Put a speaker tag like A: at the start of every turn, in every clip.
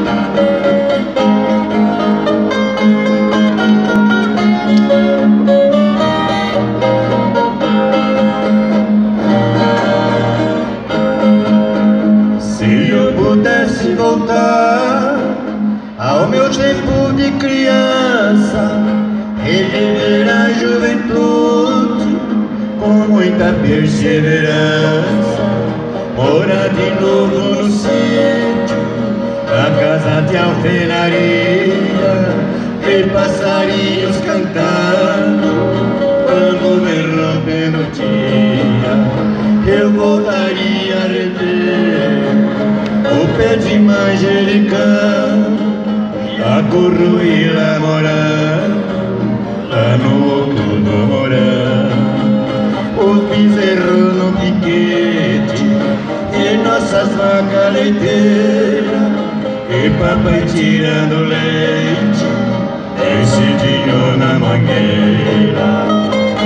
A: Se eu pudesse voltar ao meu tempo de criança, reviver a juventude com muita perseverança, morar de novo no sítio, na casa de alvenaria, ver passarinhos cantando quando vem rompendo o dia. Eu voltaria a rever o pé de manjericão, a curruíla morando lá no oco do morão, os bezerros no piquete e nossas vacas leiteiras, e papai tirando leite decidinho na mangueira.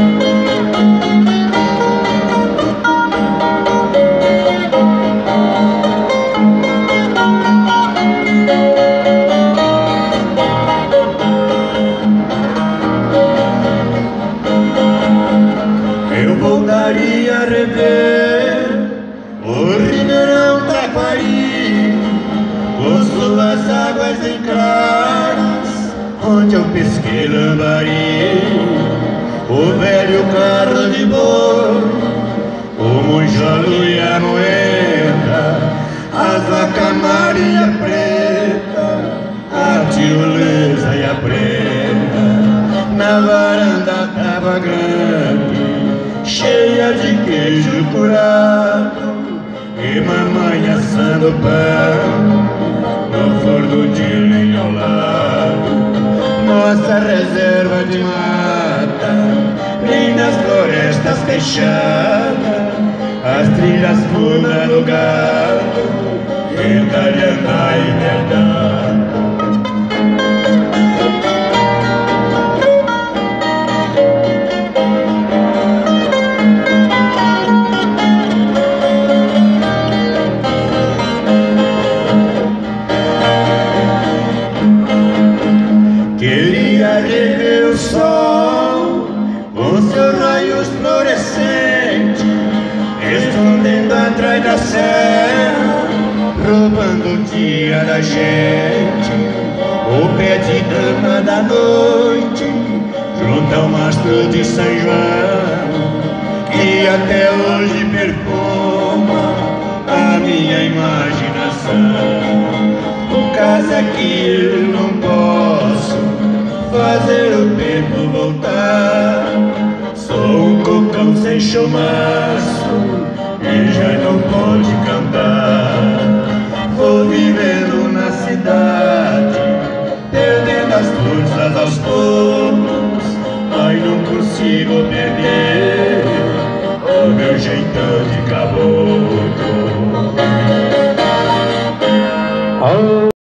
A: Voltaria a rever o Ribeirão Taquari, com suas águas em claras, onde eu pesquei lambari, o velho carro de boi, o monjolo e a moeda, as vacas Maria preta, a tirolesa e a preta, na varanda tava grande, cheia de queijo curado e mamãe assando pão no forno de lenha ao lado. Nossa reserva de mata, lindas florestas fechadas, as trilhas fundas do gado, entalhando a liberdade. Queria rever o sol com seus raios fluorescentes, escondendo atrás da serra, roubando o dia da gente. O pé de dama da noite, junto ao mastro de São João, que até hoje perfuma a minha imaginação. Casa que eu não posso fazer o tempo voltar, sou um cocão sem chumaço e já não pode cantar. Vou vivendo na cidade, perdendo as forças aos poucos, mas não consigo perder